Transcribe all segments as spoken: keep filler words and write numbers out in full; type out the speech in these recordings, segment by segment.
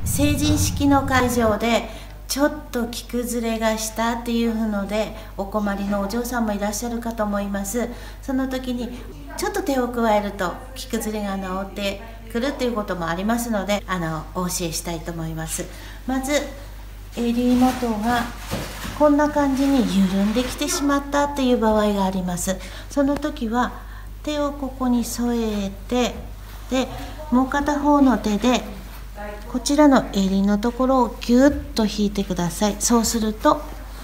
成人式の会場でちょっと着崩れがしたっていうのでお困りのお嬢さんもいらっしゃるかと思います。その時にちょっと手を加えると着崩れが治ってくるっていうこともありますので、あのお教えしたいと思います。まず襟元がこんな感じに緩んできてしまったっていう場合があります。その時は手をここに添えて、でもう片方の手でこちらの襟のところをギュッと引いてください。そうすると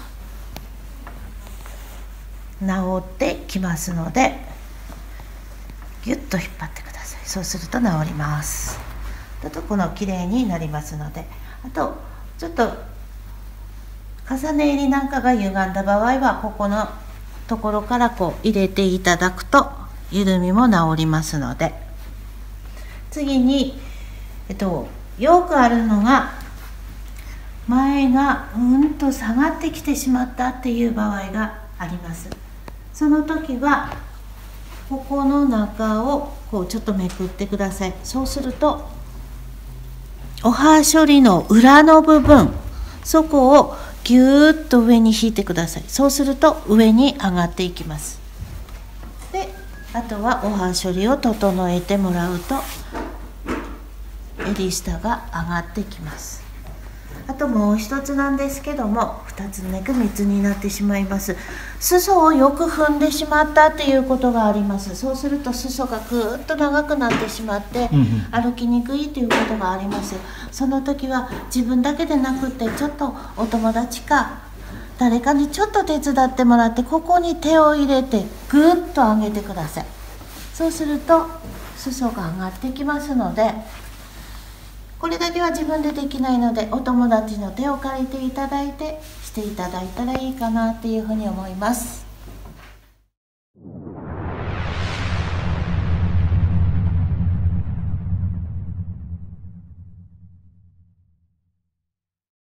治ってきますので、ギュッと引っ張ってください。そうすると治ります。あとこの綺麗になりますので、あとちょっと重ね襟なんかが歪んだ場合はここのところからこう入れていただくと緩みも治りますので。次に、えっと、よくあるのが前がうんと下がってきてしまったっていう場合があります。その時はここの中をこうちょっとめくってください。そうするとおは処理の裏の部分、そこをぎゅーっと上に引いてください。そうすると上に上がっていきます。で、あとはおは処理を整えてもらうと襟下が上がってきます。あともう一つなんですけども、ふたつめくみっつになってしまいます。裾をよく踏んでしまったっていうことがあります。そうすると裾がぐーっと長くなってしまって歩きにくいということがあります。その時は自分だけでなくってちょっとお友達か誰かにちょっと手伝ってもらって、ここに手を入れてぐーっと上げてください。そうすると裾が上がってきますので、これだけは自分でできないのでお友達の手を借りていただいてしていただいたらいいかなっていうふうに思います。